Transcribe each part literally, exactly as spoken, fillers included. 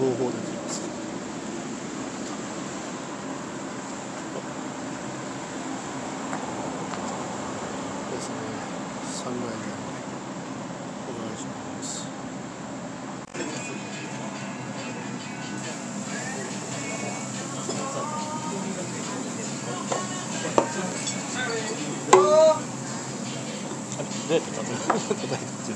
合法できます。ですね、さんまいめお願いします。どうやって叩いて叩いてるの？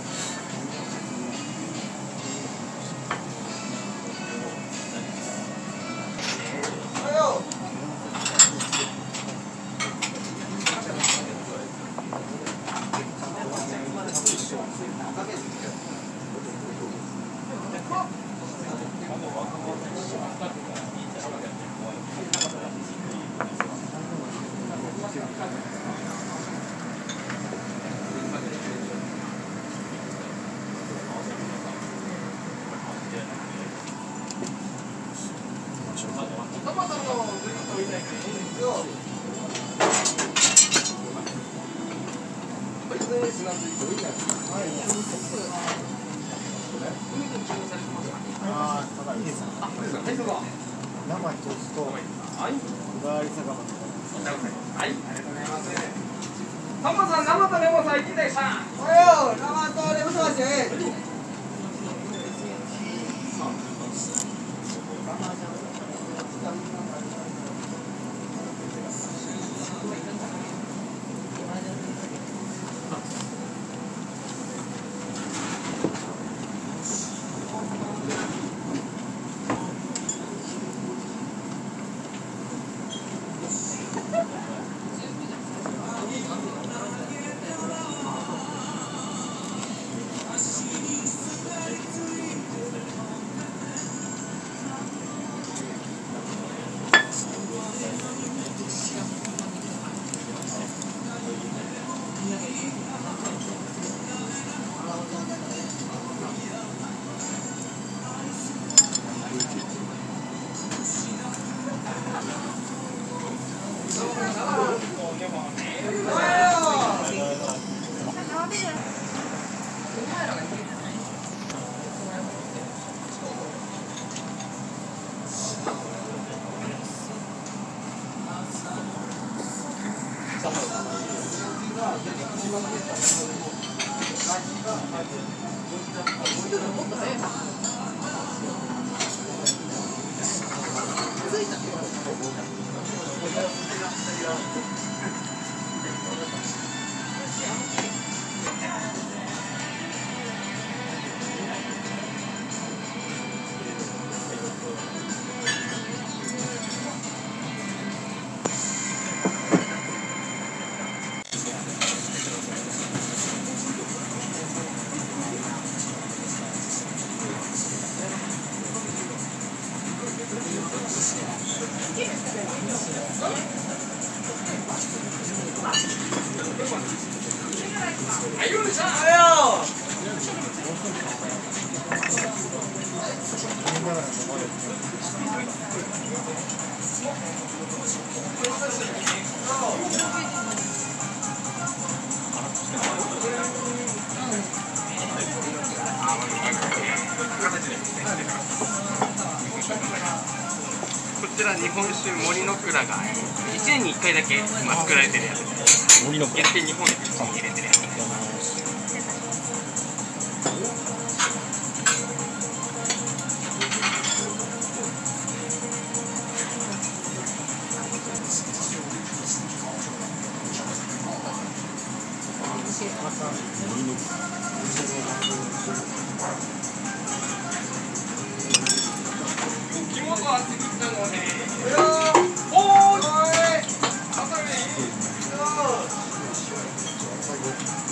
ああ、ただいいですか。生一つと日替わり酒場。 はい、ありがとうございます。タマさん、生とレモンさん、いちでした。 およ、生とレモンサワーです。 こちら日本酒森の蔵がいちねんにいっかいだけ今作られてるやつで、 森の蔵限定日本で口に入れてるやつです。肝と厚切ったのね。おーい。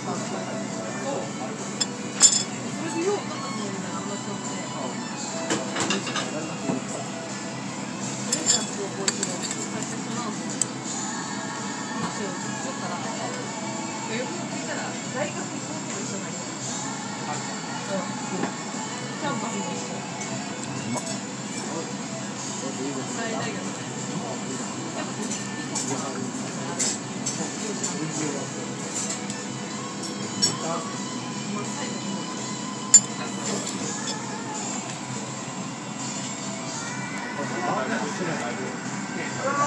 あ